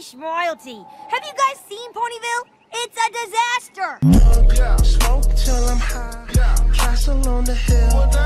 niche royalty. Have you guys seen Ponyville? It's a disaster. Smoke till I'm high. Castle on the hill.